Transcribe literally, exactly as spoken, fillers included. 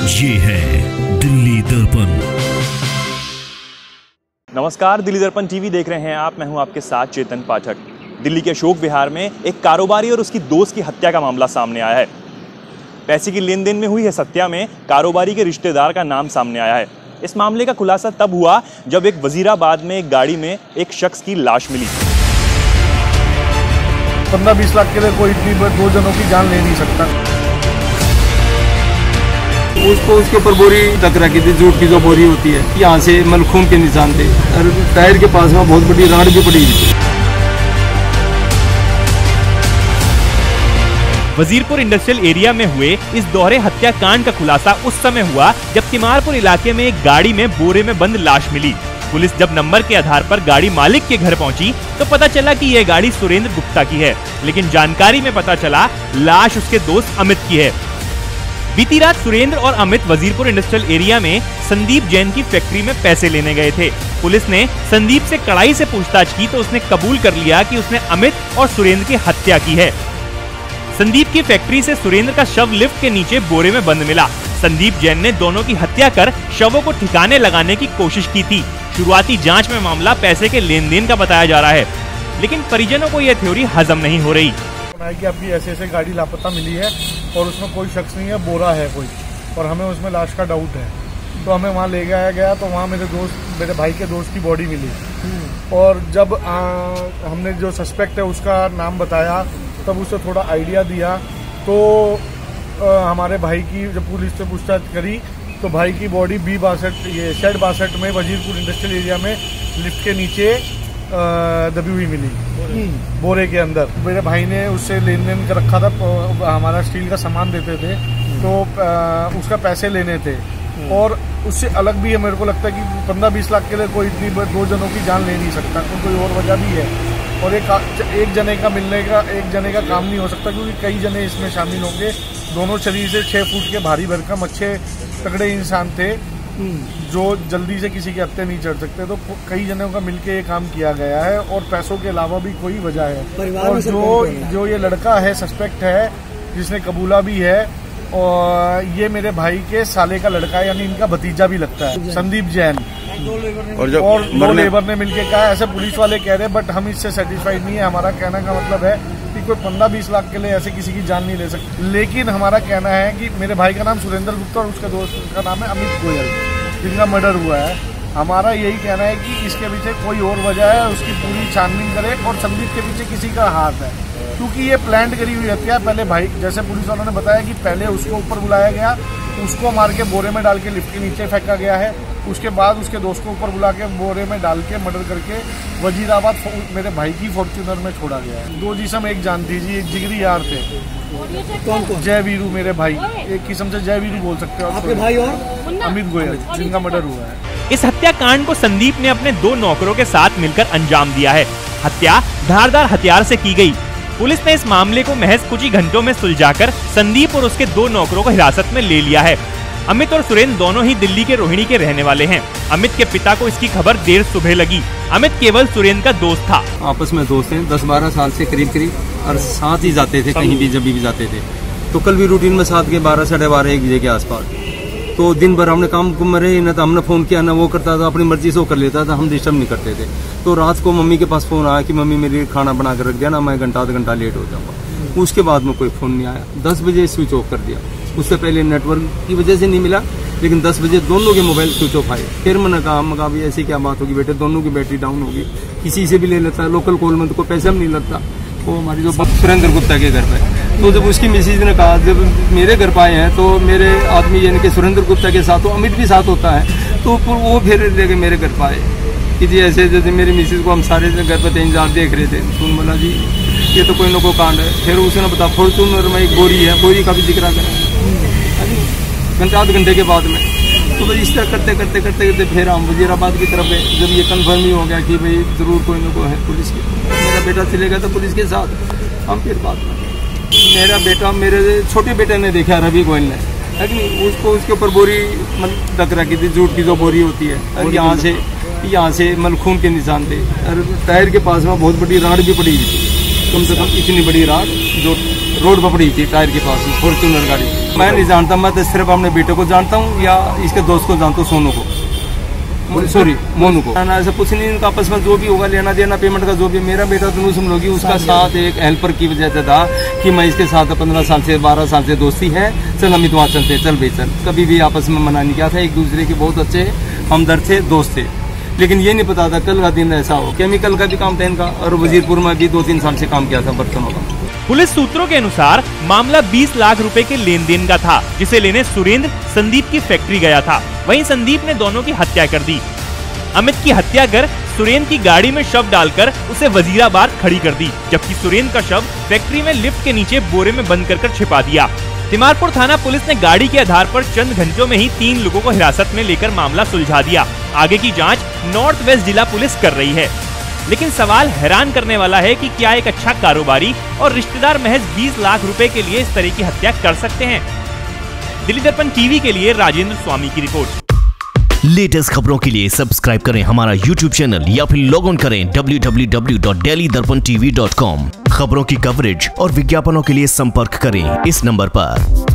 ये है दिल्ली दर्पण। नमस्कार, दिल्ली दर्पण टीवी देख रहे हैं आप। मैं हूं आपके साथ चेतन पाठक। दिल्ली के अशोक विहार में एक कारोबारी और उसकी दोस्त की हत्या का मामला सामने आया है। पैसे की लेन देन में हुई इस हत्या में कारोबारी के रिश्तेदार का नाम सामने आया है। इस मामले का खुलासा तब हुआ जब एक वजीराबाद में एक गाड़ी में एक शख्स की लाश मिली। पंद्रह बीस लाख के लिए कोई इतनी दो जनों की जान ले नहीं सकता। उसको उसके ऊपर बोरी ढक रखी थी, जूट की जो बोरी होती है, यहाँ से मतलब खून के निशान थे और टायर के पास में बहुत बड़ी राड भी पड़ी थी। वजीरपुर इंडस्ट्रियल एरिया में हुए इस दोहरे हत्याकांड का खुलासा उस समय हुआ जब तिमारपुर इलाके में एक गाड़ी में बोरे में बंद लाश मिली। पुलिस जब नंबर के आधार पर गाड़ी मालिक के घर पहुंची तो पता चला कि यह गाड़ी सुरेंद्र गुप्ता की है, लेकिन जानकारी में पता चला लाश उसके दोस्त अमित की है। बीती रात सुरेंद्र और अमित वजीरपुर इंडस्ट्रियल एरिया में संदीप जैन की फैक्ट्री में पैसे लेने गए थे। पुलिस ने संदीप से कड़ाई से पूछताछ की तो उसने कबूल कर लिया कि उसने अमित और सुरेंद्र की हत्या की है। संदीप की फैक्ट्री से सुरेंद्र का शव लिफ्ट के नीचे बोरे में बंद मिला। संदीप जैन ने दोनों की हत्या कर शवों को ठिकाने लगाने की कोशिश की थी। शुरुआती जांच में मामला पैसे के लेन देन का बताया जा रहा है, लेकिन परिजनों को यह थ्योरी हजम नहीं हो रही। कि आपकी ऐसे ऐसे गाड़ी लापता मिली है और उसमें कोई शख्स नहीं है, बोरा है कोई, और हमें उसमें लाश का डाउट है। तो हमें वहाँ ले गया गया तो वहाँ मेरे दोस्त मेरे भाई के दोस्त की बॉडी मिली और जब आ, हमने जो सस्पेक्ट है उसका नाम बताया तब उसे थोड़ा आइडिया दिया तो आ, हमारे भाई की जब पुलिस से पूछताछ करी तो भाई की बॉडी बी बासठ ये शेड बासठ में वजीरपुर इंडस्ट्रियल एरिया में लिफ्ट के नीचे दबी हुई मिली, बोरे के अंदर। मेरे भाई ने उससे लेन देन कर रखा था, हमारा स्टील का सामान देते थे तो आ, उसका पैसे लेने थे और उससे अलग भी है। मेरे को लगता है कि पंद्रह बीस लाख के लिए कोई इतनी दो जनों की जान ले नहीं सकता, कोई और वजह भी है। और एक एक जने का मिलने का एक जने का काम नहीं हो सकता क्योंकि कई जने इसमें शामिल होंगे। दोनों शरीर से छः फुट के भारी भरकम अच्छे तगड़े इंसान थे जो जल्दी से किसी के हत्थे नहीं चढ़ सकते। तो कई जनों का मिलके ये काम किया गया है और पैसों के अलावा भी कोई वजह है। और जो जो ये लड़का है सस्पेक्ट है जिसने कबूला भी है और ये मेरे भाई के साले का लड़का है, यानी इनका भतीजा भी लगता है, संदीप जैन। और जो और दो लेबर ने मिलके कहा, ऐसे पुलिस वाले कह रहे हैं, बट हम इससे सेटिस्फाइड नहीं है। हमारा कहना का मतलब है कि कोई पंद्रह बीस लाख के लिए ऐसे किसी की जान नहीं ले सकते, लेकिन हमारा कहना है कि मेरे भाई का नाम सुरेंद्र गुप्ता और उसके दोस्त का नाम है अमित गोयल, जिनका मर्डर हुआ है। हमारा यही कहना है कि इसके पीछे कोई और वजह है, उसकी पूरी छानबीन करे और संदीप के पीछे किसी का हाथ है क्योंकि ये प्लान करी हुई हत्या। पहले भाई जैसे पुलिस वालों ने बताया कि पहले उसको ऊपर बुलाया गया, उसको मार के बोरे में डाल के लिफ्ट के नीचे फेंका गया है, उसके बाद उसके दोस्त को ऊपर बुला के बोरे में डाल के मर्डर करके वजीराबाद मेरे भाई की फॉर्च्यूनर में छोड़ा गया है। दो जिसम एक जान थी जी, एक जिगरी यार थे। कौन कौन? जय वीरू मेरे भाई, एक किस्म से जय वीरू बोल सकते हो आपके भाई, और अमित गोयल जिनका मर्डर हुआ है। इस हत्याकांड को संदीप ने अपने दो नौकरों के साथ मिलकर अंजाम दिया है। हत्या धारदार हथियार से की गई। पुलिस ने इस मामले को महज कुछ ही घंटों में सुलझाकर संदीप और उसके दो नौकरों को हिरासत में ले लिया है। अमित और सुरेंद्र दोनों ही दिल्ली के रोहिणी के रहने वाले हैं। अमित के पिता को इसकी खबर देर सुबह लगी। अमित केवल सुरेंद्र का दोस्त था। आपस में दोस्त हैं, दस बारह साल से करीब करीब, और साथ ही जाते थे कहीं भी, जब भी जाते थे तो कल भी रूटीन में साथ के बारह साढ़े बारह एक बजे के आसपास। तो दिन भर हमने काम कुम में रहे, न तो हमने फोन किया, ना वो करता था, अपनी मर्जी से वो कर लेता था, हम डिस्टर्ब नहीं करते थे। तो रात को मम्मी के पास फोन आया कि मम्मी मेरे लिए खाना बना कर रख दिया ना, मैं घंटा आधा घंटा लेट हो जाऊंगा। उसके बाद में कोई फोन नहीं आया। दस बजे स्विच ऑफ कर दिया। उससे पहले नेटवर्क की वजह से नहीं मिला, लेकिन दस बजे दोनों के मोबाइल स्विच ऑफ आए। फिर मैंने कहा हम कहा भाई ऐसी क्या बात होगी बेटे, दोनों की बैटरी डाउन होगी, किसी से भी ले लेता है, लोकल कॉल में तो कोई पैसा भी नहीं लगता। वो हमारी जो सुरेंद्र गुप्ता के घर पे, तो जब उसकी मिसेज ने कहा, जब मेरे घर पे आए हैं तो मेरे आदमी यानी कि सुरेंद्र गुप्ता के साथ, तो अमित भी साथ होता है, तो वो फिर लेके मेरे घर पे आए कि जी ऐसे जैसे मेरी मिसेज को हम सारे घर पे तीन चार देख रहे थे। तो बोला जी ये तो कोई न कोई कांड है। फिर उसने बता फॉर्चूनर में एक बोरी है, बोरी का भी जिक्र करा घंटे आधे घंटे के बाद में। तो भाई इस तरह करते करते करते करते फिर हम वजीराबाद की तरफ गए। जब ये कन्फर्म ही हो गया कि भाई जरूर कोई न कोई है पुलिस की, मेरा बेटा चले गया था पुलिस के साथ। हम फिर बात में मेरा बेटा, मेरे छोटे बेटे ने देखा, रवि गोयल ने, है कि नहीं, उसको उसके ऊपर बोरी मतलब ढक रखी थी, जूट की जो बोरी होती है, और यहाँ से यहाँ से मतलब खून के निशान थे और टायर के पास में बहुत बड़ी राड भी पड़ी हुई थी, कम से कम इतनी बड़ी राड जो रोड पर पड़ी थी टायर के पास में, फॉर्च्यूनर गाड़ी। मैं नहीं जानता, मैं तो सिर्फ अपने बेटे को जानता हूँ या इसके दोस्त को जानता हूँ, सोनू को, सॉरी मोनू को। ऐसा कुछ नहीं, इनका आपस में जो भी होगा लेना देना पेमेंट का जो भी। मेरा बेटा तो सुन लोगी, उसका साथ एक हेल्पर की वजह से था कि मैं इसके साथ पंद्रह साल से बारह साल से दोस्ती है, चल हम वहाँ चलते, चल भाई चल। कभी भी आपस में मना नहीं किया था, एक दूसरे के बहुत अच्छे हमदर्द थे, दोस्त थे। लेकिन ये नहीं पता था कल का दिन ऐसा हो। केमिकल का भी काम था इनका, और वजीरपुर में भी दो तीन साल से काम किया था बर्तनों का। पुलिस सूत्रों के अनुसार मामला बीस लाख रुपए के लेन देन का था, जिसे लेने सुरेंद्र संदीप की फैक्ट्री गया था। वहीं संदीप ने दोनों की हत्या कर दी। अमित की हत्या कर सुरेंद्र की गाड़ी में शव डालकर उसे वजीराबाद खड़ी कर दी, जबकि सुरेंद्र का शव फैक्ट्री में लिफ्ट के नीचे बोरे में बंद कर कर छिपा दिया। तिमारपुर थाना पुलिस ने गाड़ी के आधार पर चंद घंटों में ही तीन लोगों को हिरासत में लेकर मामला सुलझा दिया। आगे की जांच नॉर्थ वेस्ट जिला पुलिस कर रही है। लेकिन सवाल हैरान करने वाला है कि क्या एक अच्छा कारोबारी और रिश्तेदार महज बीस लाख रुपए के लिए इस तरह की हत्या कर सकते हैं? दिल्ली दर्पण टीवी के लिए राजेंद्र स्वामी की रिपोर्ट। लेटेस्ट खबरों के लिए सब्सक्राइब करें हमारा यूट्यूब चैनल या फिर लॉग ऑन करें W W W dot daily Darpan TV dot com. खबरों की कवरेज और विज्ञापनों के लिए संपर्क करें इस नंबर पर।